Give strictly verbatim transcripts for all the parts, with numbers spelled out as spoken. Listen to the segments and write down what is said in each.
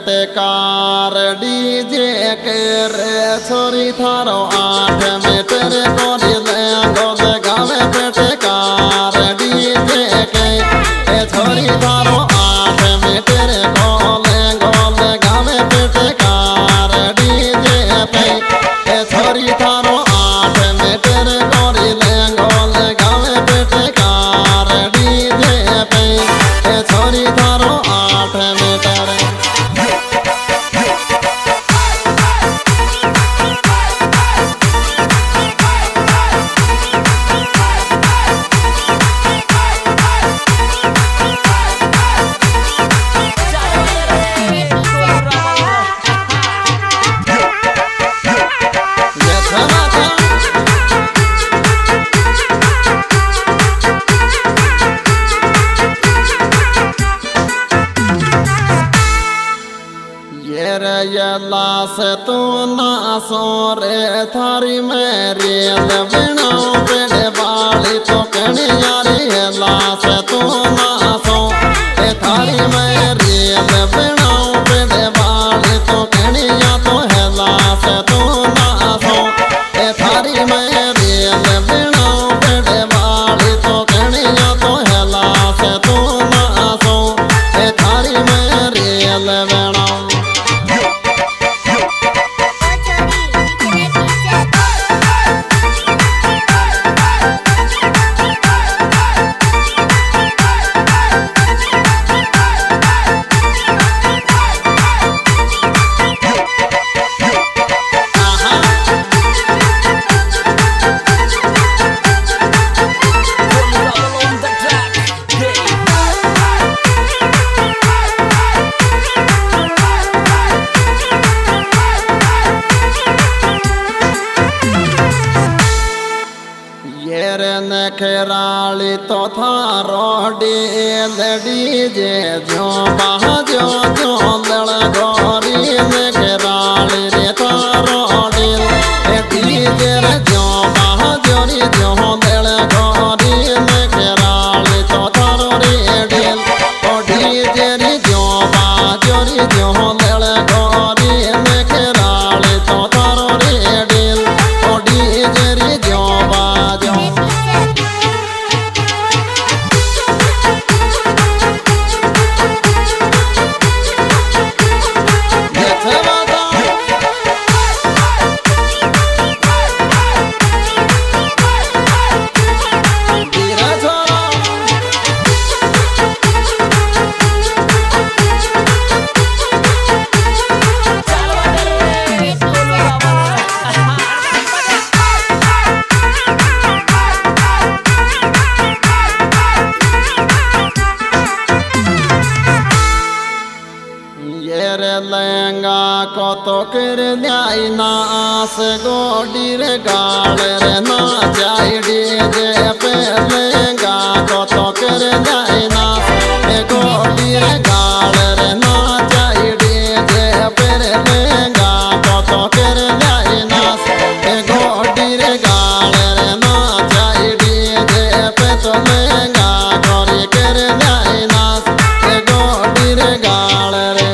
Petkar DJ के रे छोरी थारो आठ मीटर कोरी ले गोद गावे पेटकार डीजे के ए छोरी थारो आठ मीटर गोले गोद गावे पेटकार डीजे पे ए छोरी थारो आठ मीटर कोरी ले गोद गावे पेटकार डीजे पे ए छोरी थारो आठ मीटर लाश तू ना सो रे थारी मेरी बिना पेड़ बाली तो कहनी यारी है लाश तू ना सो ए थारी मेरी बिना पेड़ बाली तो कहनी या तो है लाश तू ना सो ए थारी मेरी बिना पेड़ बाली तो कहनी या तो है लाश तू ना सो ए थारी मेरी बिना खेराली तो थारो डील डीजे जो बाह जो जो दल गोरी ने खेराली रे थारो डील डीजे रे जो बाह जोरी जो दल गोरी ने खेराली तो थारो रे डील ओ डीजे रे जो बाह जोरी जो दल गोरी ने खेराली तो थारो रे डील ओ डीजे रे जो बाह जो लहंगा को तो कर न्याय नास गोडी रे गाल रे ना जाई डीजे पे लहंगा को तो कर न्याय नास गोडी रे गाल रे ना जाई डीजे पे लहंगा को तो कर न्याय नास गोडी रे गाल रे ना जाई डीजे पे तो लहंगा गोरी कर न्याय नास गोडी रे गाल रे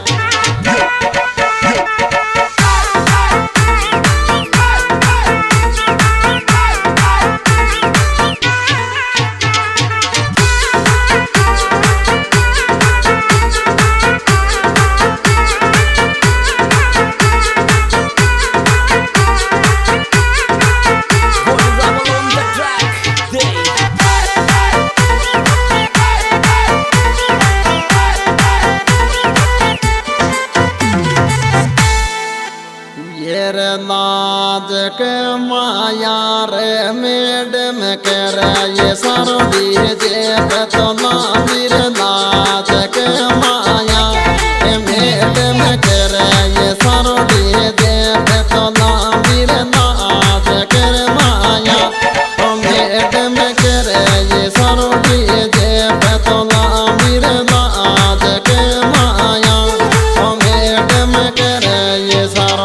नाज के माया रे मैडम कर ये सारो डीजे पे तो ना वीर नाज के माया मैडम कर ये सारो डीजे पे तो ना वीर नाज कर माया मैडम कर ये सारो डीजे पे तो ना वीर नाज के माया मैडम कर ये सारो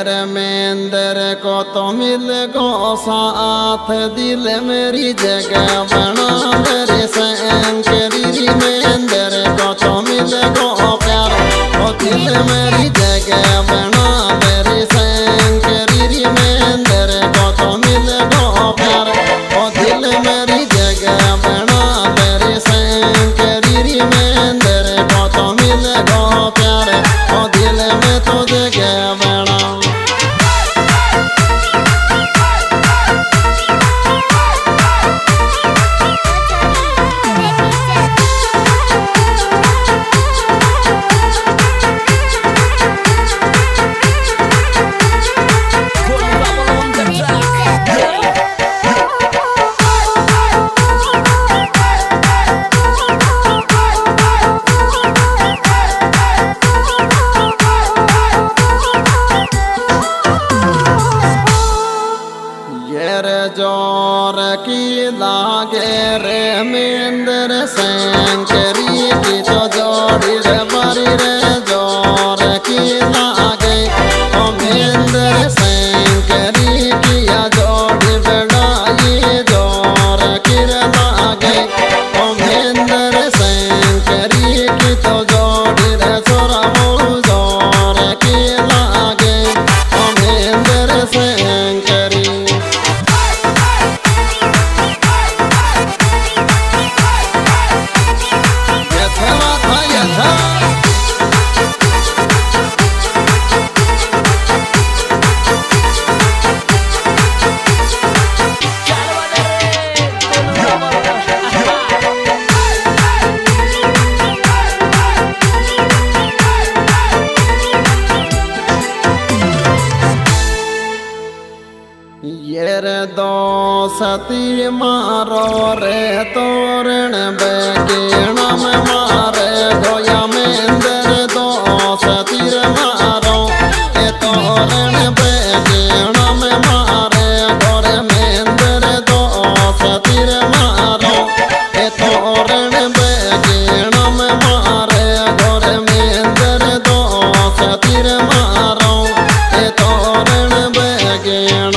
मेंदर को तो मिल गो साथ दिल मेरी जगह बना मेरे शंकरी मेंदर को तो मिल गो प्यार ओ दिल मेरी जगह बना मेरे शंकरी मेंदर को तो मिल गो प्यार ओ दिल मेरी जगह बना मेरे शंकरी मेंदर को तो मिल गो प्यार ओ दिल में तो जगह बना जोर की लागे रे मेंदर शंकरी की तो जोड़ी रे बरी रे जोर की लागे ओ मेंदर शंकरी की या जोड़ी बड़ाई जोर की रे लागे ओ मेंदर शंकरी की तो जोड़ी रे छोरा जोर की लागे ओ मेंदर शंकरी दोस्ती मारो रे तोरण बेगेण में मारे गोया मेंदर दोस्ती मारो ए तोरण बेगेण में मारे गोरे मेंदर दोस्ती मारो ए तोरण बेगेण में मारे गोरे मेंदर दोस्ती मारो ए तोरण बेगेण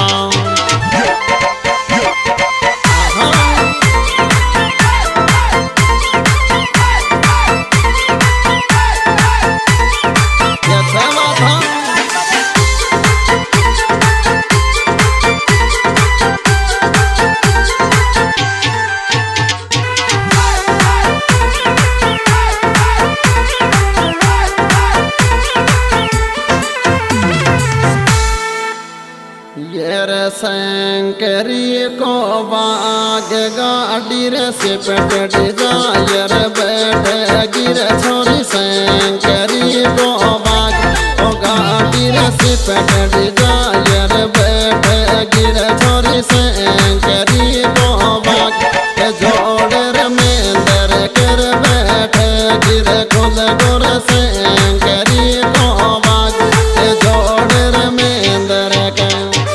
शंकरी को बाग गाड़ी रे से पेट डिजायर बैठे गिर छोरी शंकरी को बाग ओ गाड़ी रे से पेट डिजायर बैठे गिर छोरी शंकरी को बाग जोड़ रे मेंदर कर बैठे गिर खुद गोर शंकरी को बाग जोड़ रे मेंदर के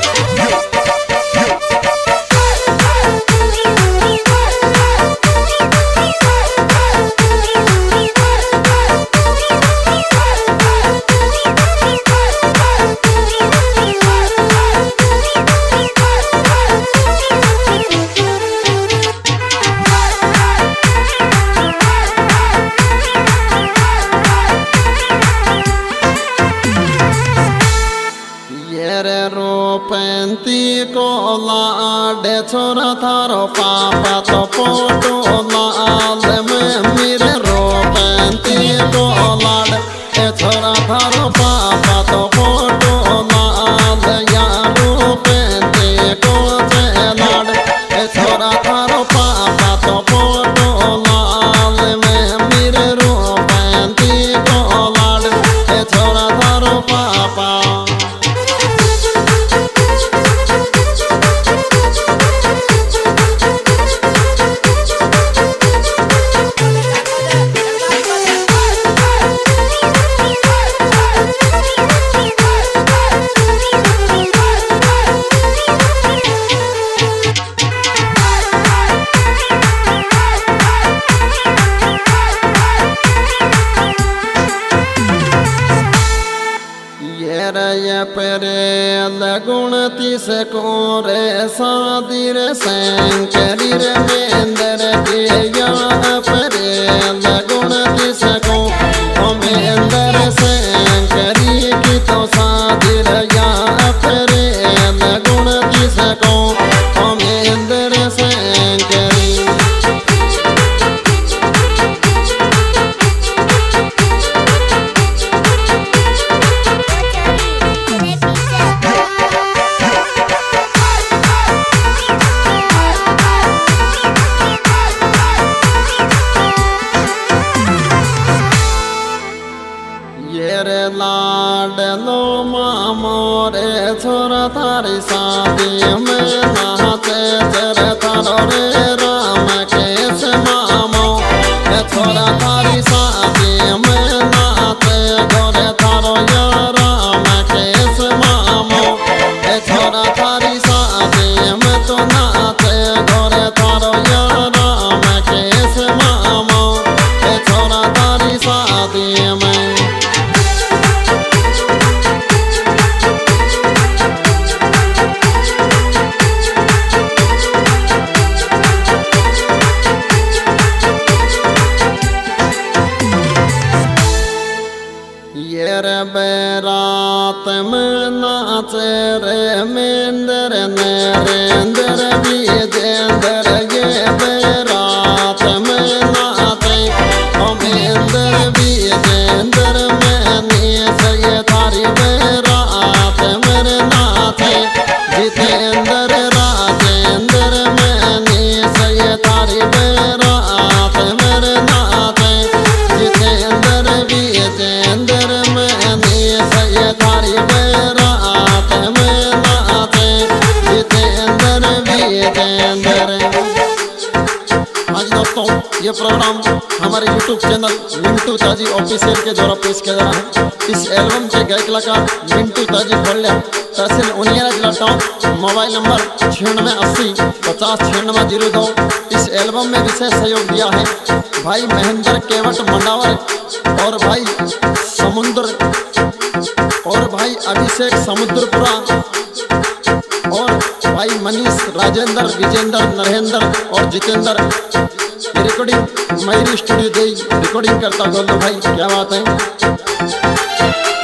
रोपंती को लाडे छोरा थारो पापा तो फोटो लाल में मेरे रोपंती को लाड छोरा थारो पापा तो फोटो लाल या रोपंती को लाड छोरा थारो पापा तो फोटो लाल में मेरे रोपंती को लाड छोरा थारो पापा ये रे पेरे लगुण तीस को रे सादिर शंकरी रे मेंदर के या पेरे लगुण तीस को मेंदर शंकरी की तो सादिर या पेरे लगुण तीस को मेंदर शंकरी। रे लाडलो मामो रे छोरा थारी शादी में नाचे तेरे थारो रे राम केस मामो रे छोरा थारी शादी में नाचे गोरे थारो या राम केस मामो रे छोरा थारी शादी में तो नाचे गोरे थारो या राम केस मामो रे छोरा थारी शादी में। ये रे बेरात में नाचे रे मेंदर नरेंद्र विजेंद्र ये बेरात में नाचे ओ मेंदर विजेंद्र मैंने से थारी बेरात में नाचे जितेंद्र राजेंद्र मैंने से थारी बेरात में नाचे जितेंद्र विजेंद्र थारी बेरात में नाचे जितेंद्र विजेंद्र। आज दोस्तों ये प्रोग्राम हमारे यूट्यूब चैनल मिंटू ताजी ऑफिशियल के द्वारा पेश किया जा रहा है। इस एल्बम के गायक कलाकार मिंटू ताजी खोल्या तहसील उनियारा जिला टाउन। मोबाइल नंबर छियानवे अस्सी पचास छियानवे जीरो दो। इस एल्बम में विशेष सहयोग दिया है भाई महेंद्र केवट मंडावर और भाई समुद्र और भाई अभिषेक समुद्रपुरा और भाई मनीष राजेंद्र विजेंद्र नरेंद्र और जितेंद्र। ये रिकॉर्डिंग मयूरी स्टूडियो दे रिकॉर्डिंग करता गोल्डो भाई, क्या बात है।